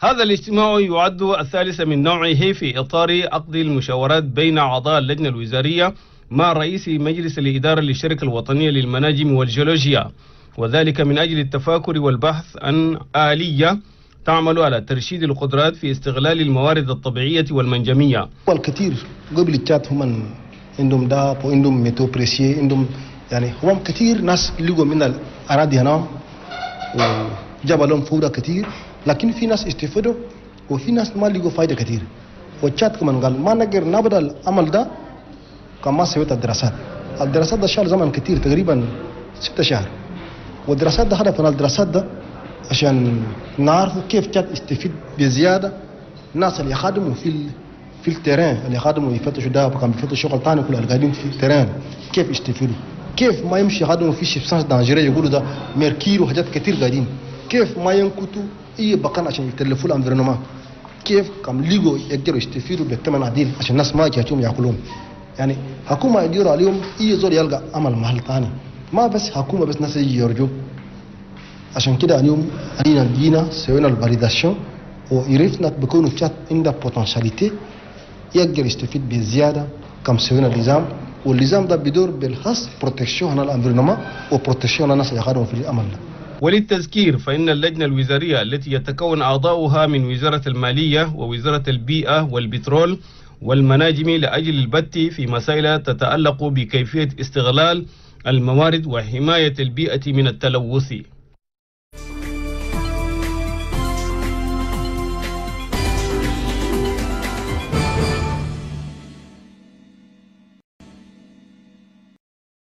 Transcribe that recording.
هذا الاجتماع يعد الثالث من نوعه في إطار عقد المشاورات بين أعضاء اللجنة الوزارية مع رئيس مجلس الإدارة للشركة الوطنية للمناجم والجيولوجيا، وذلك من أجل التفاكر والبحث عن آلية تعمل على ترشيد القدرات في استغلال الموارد الطبيعية والمنجمية. والكثير قبل الشات هم عندهم داب وعندهم ميتو بريسيي، عندهم يعني هم كثير ناس لقوا من الأراضي هنا وجاب لهم فورة كثير، لكن في ناس استفادوا وفي ناس ما لقوا فايدة كثير. والشات كمان قال ما نقدر نبدأ العمل ده كما سويت الدراسات ده شال زمن كثير تقريبا 6 شهور، والدراسات ده هدفنا الدراسات ده عشان نعرف كيف شات يستفيد بزيادة. الناس اللي يخدموا في التيران، اللي يخدموا يفتشوا ده كان بيفتشوا شغل ثاني كله اللي قاعدين في التيران كيف يستفيدوا، كيف ما يمشي يخدموا في سبستانس دانجيريه يقولوا ده ميركير وحاجات كثير قاعدين، كيف ما ينكتوا اي بقان عشان يتلفوا الانفيرونمان، كيف كم ليجو يقدروا يستفيدوا بالثمن عديل عشان الناس ما يجاتهم ياكلون. يعني حكومه يدير عليهم اي زول يلقى عمل محل ثاني، ما بس حكومه بس ناس يجي يرجوا. عشان كده اليوم علينا جينا سوينا الفاليداسيون وعرفنا بكونوا شات عندها بوتنشاليتي يقدر يستفيد بزياده كم سوينا النظام، والنظام ده بدور بالخاص بروتكشن الانفيرونمان وبروتكشن الناس اللي يخدموا في العمل ده. وللتذكير فإن اللجنة الوزارية التي يتكون أعضاؤها من وزارة المالية ووزارة البيئة والبترول والمناجم لأجل البت في مسائل تتعلق بكيفية استغلال الموارد وحماية البيئة من التلوث.